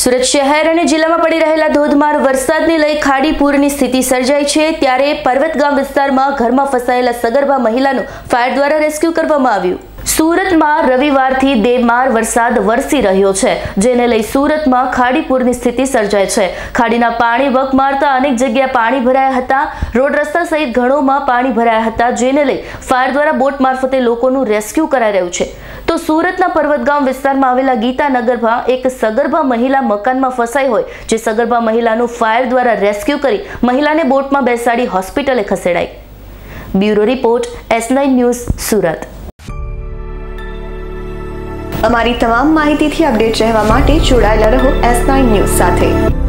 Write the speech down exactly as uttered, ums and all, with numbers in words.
સુરત શહેર અને જિલ્લામાં પડી રહેલા ધોધમાર વરસાદને લઈ ખાડી પૂરની સ્થિતિ સર્જાઈ છે, ત્યારે પર્વત ગામ વિસ્તારમાં ઘરમાં ફસાયેલા સગર્ભા મહિલાનું ફાયર દ્વારા રેસ્ક્યુ કરવામાં આવ્યું। સુરતમાં રવિવારથી બેમાર વરસાદ વરસી રહ્યો છે, જેને લઈ સુરતમાં ખાડી પૂરની સ્થિતિ સર્જાઈ છે। ખાડીના પાણી વક મારતા અનેક જગ્યાએ પાણી ભરાયા હતા। રોડ રસ્તા સહિત ઘણોમાં પાણી ભરાયા હતા, જેને લઈ ફાયર દ્વારા બોટ મારફતે લોકોનું રેસ્ક્યુ કરાઈ રહ્યું છે। તો સુરતના પર્વતગામ વિસ્તારમાં આવેલા ગીતાનગરમાં એક સગર્ભા મહિલા મકાનમાં ફસાઈ હોય, જે સગર્ભા મહિલાનું ફાયર દ્વારા રેસ્ક્યુ કરી મહિલાને બોટમાં બેસાડી હોસ્પિટલે ખસેડાઈ। Bureau report S nine news Surat. અમારી તમામ માહિતીથી અપડેટ રહેવા માટે જોડાયેલા રહો એસ નાઇન ન્યૂઝ સાથે।